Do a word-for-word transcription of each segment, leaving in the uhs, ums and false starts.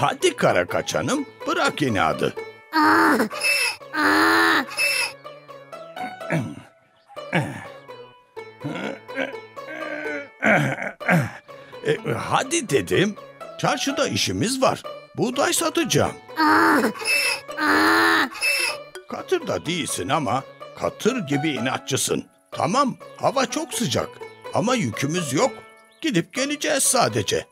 Hadi kara kaçanım, bırak inadı. E, hadi dedim. Çarşıda işimiz var. Buğday satacağım. Katır da değilsin ama katır gibi inatçısın. Tamam, hava çok sıcak ama yükümüz yok. Gidip geleceğiz sadece.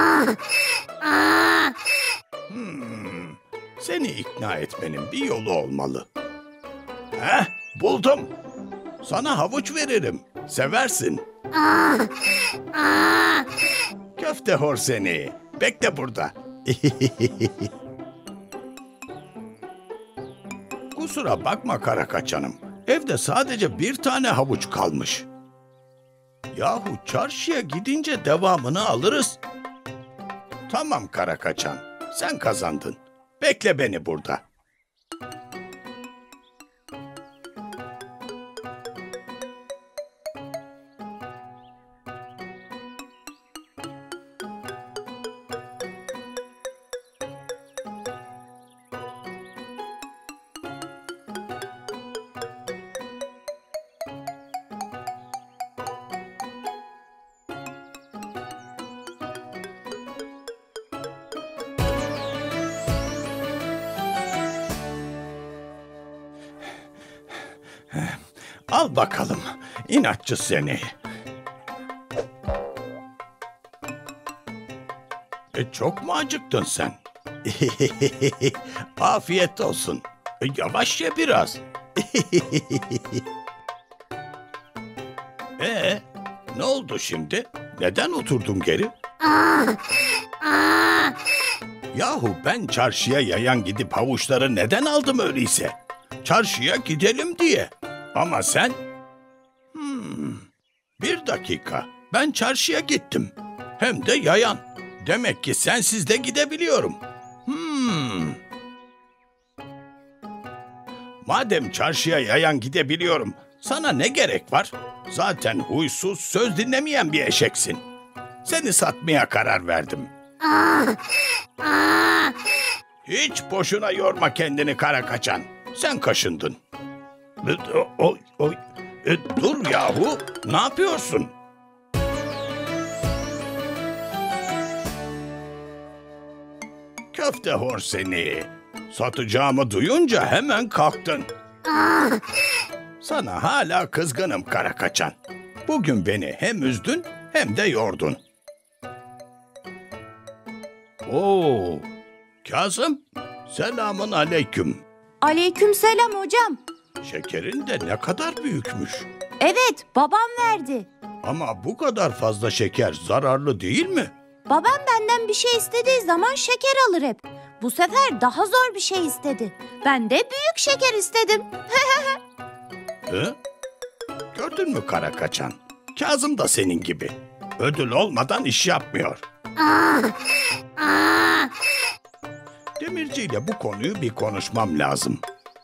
Hmm, seni ikna etmenin bir yolu olmalı. Heh, buldum. Sana havuç veririm. Seversin. Köfte hor seni. Bekle burada. Kusura bakma kara kaçanım. Evde sadece bir tane havuç kalmış. Yahu çarşıya gidince devamını alırız. Tamam kara kaçan. Sen kazandın. Bekle beni burada. Al bakalım, inatçı seni. E, çok mu acıktın sen? Afiyet olsun. E, yavaş ye biraz. Ee, ne oldu şimdi? Neden oturdun geri? Yahu ben çarşıya yayan gidip havuçları neden aldım öyleyse? Çarşıya gidelim diye. Ama sen... Hmm, bir dakika. Ben çarşıya gittim. Hem de yayan. Demek ki sensiz de gidebiliyorum. Hmm. Madem çarşıya yayan gidebiliyorum, sana ne gerek var? Zaten huysuz, söz dinlemeyen bir eşeksin. Seni satmaya karar verdim. Hiç boşuna yorma kendini kara kaçan. Sen kaşındın. Oy, oy. E, dur yahu, ne yapıyorsun? Köfte hor seni. Satacağımı duyunca hemen kalktın. Sana hala kızgınım kara kaçan. Bugün beni hem üzdün hem de yordun. Oo, Kazım, selamun aleyküm. Aleykümselam hocam. Şekerin de ne kadar büyükmüş. Evet, babam verdi. Ama bu kadar fazla şeker zararlı değil mi? Babam benden bir şey istediği zaman şeker alır hep. Bu sefer daha zor bir şey istedi. Ben de büyük şeker istedim. Hı? Gördün mü kara kaçan? Kazım da senin gibi. Ödül olmadan iş yapmıyor. Demirci ile bu konuyu bir konuşmam lazım.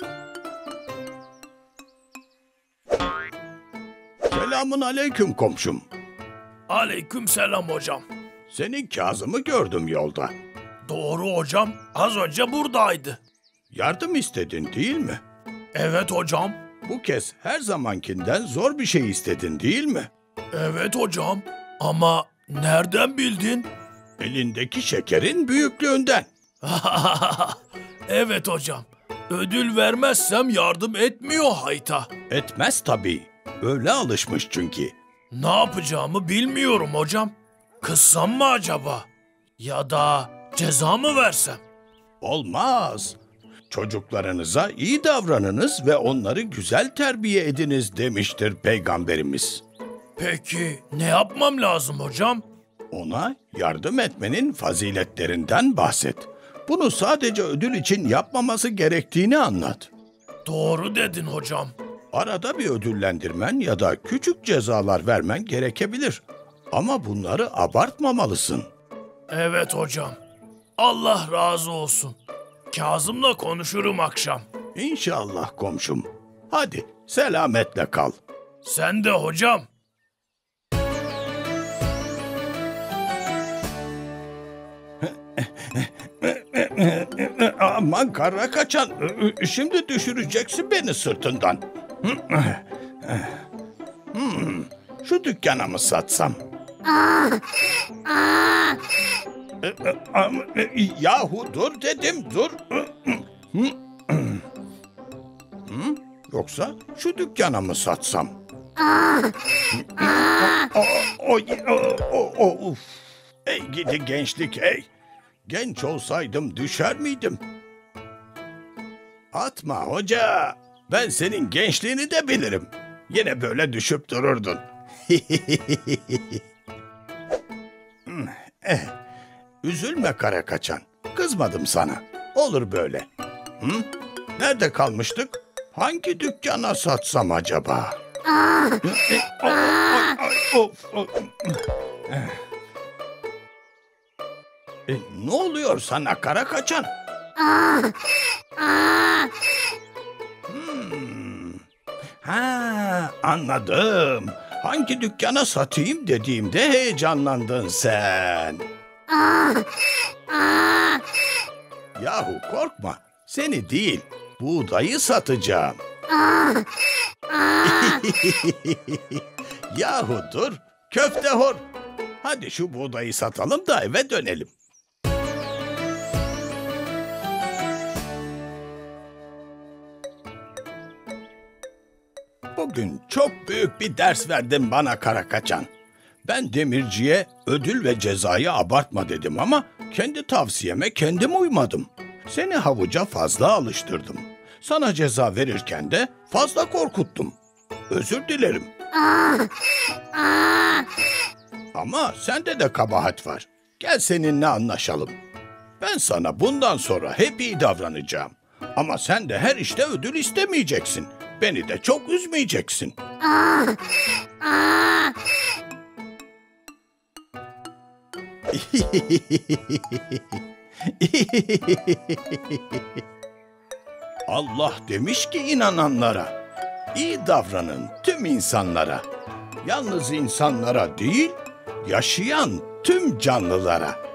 Selamun aleyküm komşum. Aleyküm selam hocam. Senin Kazım'ı gördüm yolda. Doğru hocam, az önce buradaydı. Yardım istedin değil mi? Evet hocam. Bu kez her zamankinden zor bir şey istedin değil mi? Evet hocam. Ama nereden bildin? Elindeki şekerin büyüklüğünden. Evet hocam. Ödül vermezsem yardım etmiyor hayta. Etmez tabii. Öyle alışmış çünkü. Ne yapacağımı bilmiyorum hocam. Kızsam mı acaba? Ya da ceza mı versem? Olmaz. Çocuklarınıza iyi davranınız ve onları güzel terbiye ediniz demiştir Peygamberimiz. Peki ne yapmam lazım hocam? Ona yardım etmenin faziletlerinden bahset. Bunu sadece ödül için yapmaması gerektiğini anlat. Doğru dedin hocam. Arada bir ödüllendirmen ya da küçük cezalar vermen gerekebilir. Ama bunları abartmamalısın. Evet hocam. Allah razı olsun. Kazım'la konuşurum akşam. İnşallah komşum. Hadi selametle kal. Sen de hocam. Aman kara kaçan, şimdi düşüreceksin beni sırtından. Hmm, şu dükkana mı satsam? Yahu dur dedim, dur. Yoksa şu dükkana mı satsam? O, o, o, uf. Ey gidi gençlik ey. Genç olsaydım düşer miydim? Atma hoca. Ben senin gençliğini de bilirim. Yine böyle düşüp dururdun. eh, üzülme kara kaçan. Kızmadım sana. Olur böyle. Hı? Nerede kalmıştık? Hangi dükkana satsam acaba? E, ne oluyor sana kara kaçan? Hmm. Ha, anladım. Hangi dükkana satayım dediğimde heyecanlandın sen. Yahu korkma. Seni değil, buğdayı satacağım. Yahu dur, köfte hor. Hadi şu buğdayı satalım da eve dönelim. Bugün çok büyük bir ders verdin bana kara kaçan. Ben demirciye ödül ve cezayı abartma dedim ama kendi tavsiyeme kendim uymadım. Seni havuca fazla alıştırdım. Sana ceza verirken de fazla korkuttum. Özür dilerim. Ama sende de kabahat var. Gel seninle anlaşalım. Ben sana bundan sonra hep iyi davranacağım. Ama sen de her işte ödül istemeyeceksin. Beni de çok üzmeyeceksin. Allah demiş ki inananlara, iyi davranın tüm insanlara. Yalnız insanlara değil, yaşayan tüm canlılara.